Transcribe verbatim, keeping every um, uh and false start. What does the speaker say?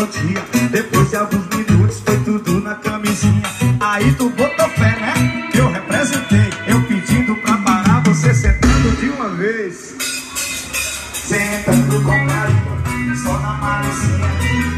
dia. Depois de alguns minutos foi tudo na camisinha. Aí tu botou fé, né? Eu representei, eu pedindo pra parar, você sentando de uma vez. Sentando com carinho, só na malicinha.